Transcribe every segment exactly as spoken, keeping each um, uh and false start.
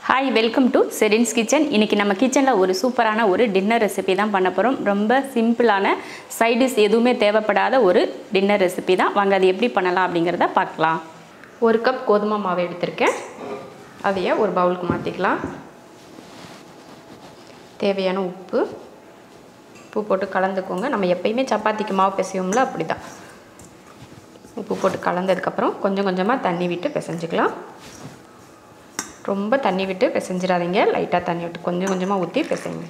Hi, welcome to Sherin's Kitchen. இன்னைக்கு நம்ம கிச்சன்ல ஒரு சூப்பரான ஒரு டின்னர் ரெசிபி தான் பண்ண போறோம். ரொம்ப சிம்பிளான சைட் டிஷ் எதுவுமே தேவைப்படாத ஒரு டின்னர் ரெசிபி தான். வாங்க அது எப்படி பண்ணலாம் அப்படிங்கறத பார்க்கலாம். ஒரு கப் கோதுமை மாவு எடுத்துர்க்கேன். அதைய ஒரு பவுலுக்கு மாத்திக்கலாம். தேவையான உப்பு உப்பு போட்டு கலந்துக்கோங்க. நம்ம எப்பவுமே சப்பாத்திக்கு மாவு பிசையும்ல அப்படிதான். உப்பு போட்டு கலந்ததுக்கு அப்புறம் கொஞ்சம் கொஞ்சமா தண்ணி விட்டு பிசைஞ்சிக்கலாம். ரொம்ப தண்ணி விட்டு பிசைஞ்சிராதீங்க. லைட்டா தண்ணி விட்டு கொஞ்சம் கொஞ்சமா ஊத்தி பிசைங்க.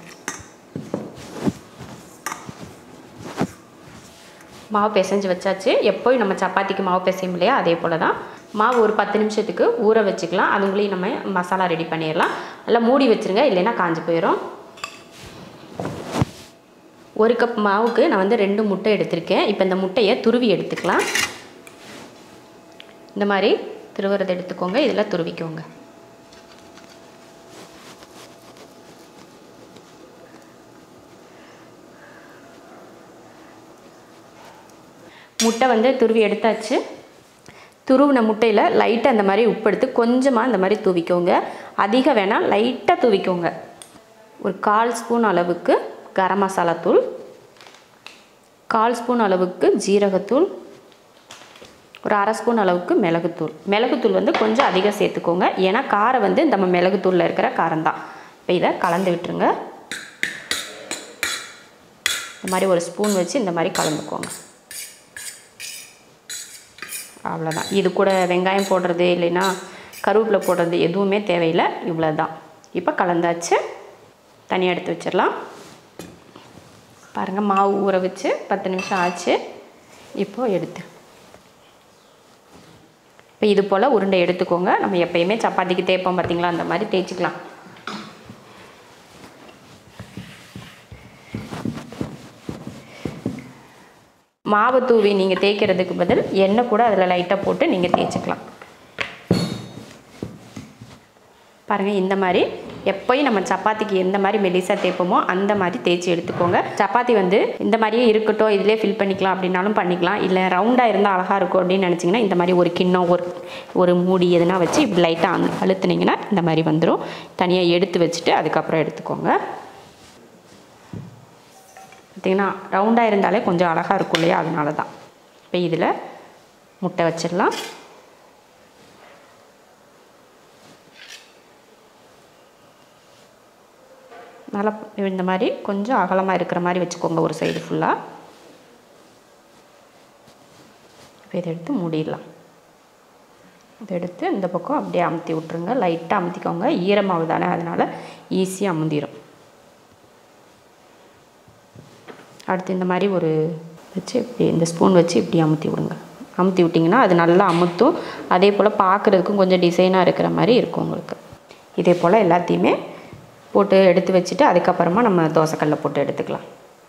மாவு பிசைஞ்சு வச்சாச்சு. எப்பவும் நம்ம சப்பாத்திக்கு மாவு பிசையும் இல்லையா அதே போல தான். மாவு ஒரு பத்து நிமிஷத்துக்கு ஊற வச்சுக்கலாம். அதுக்குள்ளேயே நம்ம மசாலா ரெடி பண்ணிடலாம். நல்லா மூடி வச்சிருங்க, இல்லைன்னா காஞ்சு போயிடும். ஒரு கப் மாவுக்கு நான் வந்து ரெண்டு முட்டை எடுத்திருக்கேன். இப்போ இந்த முட்டையை துருவி எடுத்துக்கலாம். இந்த மாதிரி துருவுறதை எடுத்துக்கோங்க. இதில் துருவிக்கோங்க. முட்டை வந்து துருவி எடுத்தாச்சு. துருவின முட்டையில் லைட்டாக அந்த மாதிரி உப்பு எடுத்து கொஞ்சமாக இந்த மாதிரி தூவிக்கோங்க. அதிகம் வேணால் லைட்டாக தூவிக்கோங்க. ஒரு கால் ஸ்பூன் அளவுக்கு கரம் மசாலா தூள், கால் ஸ்பூன் அளவுக்கு ஜீரகத்தூள், ஒரு அரை ஸ்பூன் அளவுக்கு மிளகுத்தூள். மிளகுத்தூள் வந்து கொஞ்சம் அதிகம் சேர்த்துக்கோங்க. ஏன்னா காரம் வந்து நம்ம மிளகுத்தூளில் இருக்கிற காரம் தான். இப்போ இதை கலந்து விட்டுருங்க. இந்த மாதிரி ஒரு ஸ்பூன் வச்சு இந்த மாதிரி கலந்துக்கோங்க. அவ்வளோதான். இது கூட வெங்காயம் போடுறது இல்லைன்னா கருவேப்பிலை போடுறது எதுவுமே தேவையில்லை. இவ்வளோ தான். இப்போ கலந்தாச்சு. தனியாக எடுத்து வச்சிடலாம். பாருங்கள், மாவு ஊற வச்சு பத்து நிமிஷம் ஆச்சு. இப்போது எடுத்து இப்போ இது போல் உருண்டை எடுத்துக்கோங்க. நம்ம எப்பயுமே சப்பாத்திக்கு தேய்ப்போம் பார்த்தீங்களா, அந்த மாதிரி தேய்ச்சிக்கலாம். மாவு தூவி நீங்கள் தேய்க்கிறதுக்கு பதில் எண்ணெய் கூட அதில் லைட்டாக போட்டு நீங்கள் தேய்ச்சிக்கலாம். பாருங்கள், இந்த மாதிரி எப்போயும் நம்ம சப்பாத்திக்கு எந்த மாதிரி மெலிசாக தேய்ப்போமோ அந்த மாதிரி தேய்ச்சி எடுத்துக்கோங்க. சப்பாத்தி வந்து இந்த மாதிரியே இருக்கட்டும், இதிலே ஃபில் பண்ணிக்கலாம் அப்படின்னாலும் பண்ணிக்கலாம். இல்லை ரவுண்டாக இருந்தால் அழகாக இருக்கும் அப்படின்னு நினச்சிங்கன்னா இந்த மாதிரி ஒரு கிண்ணம் ஒரு ஒரு மூடி எதுனா வச்சு இப்படி லைட்டாக அழுத்துனீங்கன்னா இந்த மாதிரி வந்துடும். தனியாக எடுத்து வச்சுட்டு அதுக்கப்புறம் எடுத்துக்கோங்க. பார்த்திங்கன்னா ரவுண்டாக இருந்தாலே கொஞ்சம் அழகாக இருக்கும் இல்லையா, அதனால தான். இப்போ இதில் முட்டை வச்சிடலாம். நல்லா இந்த மாதிரி கொஞ்சம் அகலமாக இருக்கிற மாதிரி வச்சுக்கோங்க ஒரு சைடு ஃபுல்லாக. இப்போ இதை எடுத்து மூடிடலாம். இதை எடுத்து இந்த பக்கம் அப்படியே அமுத்தி விட்ருங்க. லைட்டாக அமுத்திக்கோங்க. ஈரமாவு தானே, அதனால் ஈஸியாக அமுந்திடும். அடுத்து இந்த மாதிரி ஒரு வச்சு இப்படி இந்த ஸ்பூன் வச்சு இப்படி அமுத்தி விடுங்க. அமுத்தி விட்டிங்கன்னா அது நல்லா அமுத்தும். அதே போல் பார்க்குறதுக்கும் கொஞ்சம் டிசைனாக இருக்கிற மாதிரி இருக்கும் உங்களுக்கு. இதே போல் எல்லாத்தையுமே போட்டு எடுத்து வச்சுட்டு அதுக்கப்புறமா நம்ம தோசைக்கல்லில் போட்டு எடுத்துக்கலாம்.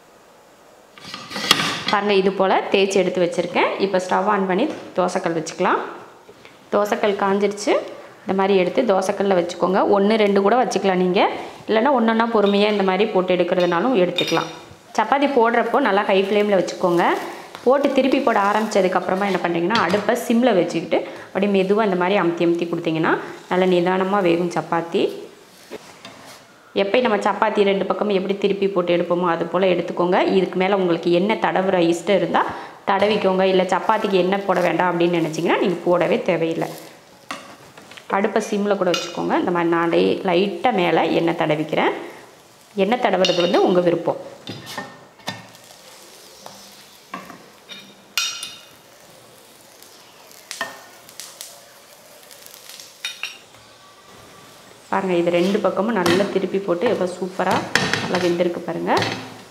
பாருங்கள், இது போல் தேய்ச்சி எடுத்து வச்சுருக்கேன். இப்போ ஸ்டவ் ஆன் பண்ணி தோசைக்கல் வச்சுக்கலாம். தோசைக்கல் காஞ்சிருச்சு. இந்த மாதிரி எடுத்து தோசைக்கல்லில் வச்சுக்கோங்க. ஒன்று ரெண்டு கூட வச்சுக்கலாம் நீங்கள். இல்லைன்னா ஒன்று ஒன்றா பொறுமையாக இந்த மாதிரி போட்டு எடுக்கிறதுனாலும் எடுத்துக்கலாம். சப்பாத்தி போடுறப்போ நல்லா ஹை ஃப்ளேமில் வச்சுக்கோங்க. போட்டு திருப்பி போட ஆரம்பித்ததுக்கப்புறமா என்ன பண்ணுறீங்கன்னா அடுப்பை சிம்மில் வச்சுக்கிட்டு அப்படியே மெதுவாக இந்த மாதிரி அமுத்தி அமுத்தி கொடுத்தீங்கன்னா நல்லா நிதானமாக வேகும் சப்பாத்தி. எப்போ நம்ம சப்பாத்தி ரெண்டு பக்கமும் எப்படி திருப்பி போட்டு எடுப்போமோ அது போல் எடுத்துக்கோங்க. இதுக்கு மேலே உங்களுக்கு எண்ணெய் தடவுற இஷ்டம் இருந்தால் தடவிக்கோங்க. இல்லை சப்பாத்திக்கு எண்ணெய் போட வேண்டாம் அப்படின்னு நினச்சிங்கன்னா நீங்கள் போடவே தேவையில்லை. அடுப்பை சிம்மில் கூட வச்சுக்கோங்க. இந்த மாதிரி நான் லைட்டாக மேலே எண்ணெய் தடவிக்கிறேன். எண்ணெய் தடவுறது வந்து உங்கள் விருப்பம். பாருங்கள், இது ரெண்டு பக்கமும் நல்லா திருப்பி போட்டு எவ்வளோ சூப்பராக நல்லா வெந்திருக்கு பாருங்கள்.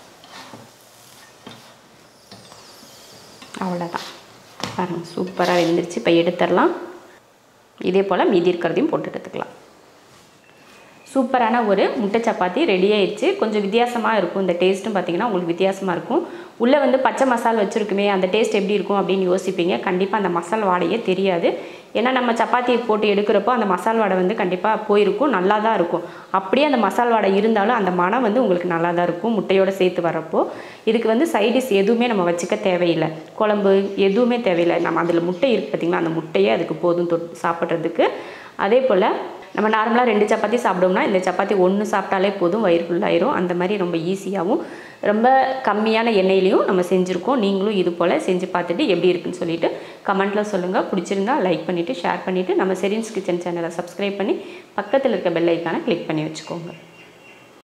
அவ்வளோதான். பாருங்கள், சூப்பராக வெந்துருச்சு. இப்போ எடுத்துடலாம். இதே போல் மீதி இருக்கிறதையும் போட்டு எடுத்துக்கலாம். சூப்பரான ஒரு முட்டை சப்பாத்தி ரெடி ஆயிடுச்சு. கொஞ்சம் வித்தியாசமாக இருக்கும். இந்த டேஸ்ட்டும் பார்த்திங்கன்னா உங்களுக்கு வித்தியாசமாக இருக்கும். உள்ளே வந்து பச்சை மசாலா வச்சுருக்குமே, அந்த டேஸ்ட் எப்படி இருக்கும் அப்படின்னு யோசிப்பீங்க. கண்டிப்பாக அந்த மசாலா வாடையே தெரியாது. ஏன்னா நம்ம சப்பாத்தியை போட்டு எடுக்கிறப்போ அந்த மசால் வாடை வந்து கண்டிப்பாக போயிருக்கும். நல்லா தான் இருக்கும். அப்படியே அந்த மசால் வாடை இருந்தாலும் அந்த மனம் வந்து உங்களுக்கு நல்லா தான் இருக்கும் முட்டையோடு சேர்த்து வரப்போ. இதுக்கு வந்து சைடிஷ் எதுவுமே நம்ம வச்சுக்க தேவையில்லை. குழம்பு எதுவுமே தேவையில்லை. நம்ம அதில் முட்டை இருக்குது பார்த்திங்களா, அந்த முட்டையே அதுக்கு போதும் தொட் சாப்பிட்றதுக்கு. அதே போல் நம்ம நார்மலாக ரெண்டு சப்பாத்தி சாப்பிட்டோம்னா இந்த சப்பாத்தி ஒன்று சாப்பிட்டாலே போதும், வயிறு ஃபுல்லாயிரும். அந்த மாதிரி ரொம்ப ஈஸியாகவும் ரொம்ப கம்மியான எண்ணெயிலையும் நம்ம செஞ்சுருக்கோம். நீங்களும் இது போல் செஞ்சு பார்த்துட்டு எப்படி இருக்குன்னு சொல்லிவிட்டு கமெண்ட்டில் சொல்லுங்கள். பிடிச்சிருந்தா லைக் பண்ணிவிட்டு ஷேர் பண்ணிவிட்டு நம்ம ஷெரின்ஸ் கிச்சன் சேனலை சப்ஸ்கிரைப் பண்ணி பக்கத்தில் இருக்க பெல் ஐக்கானை கிளிக் பண்ணி வச்சுக்கோங்க.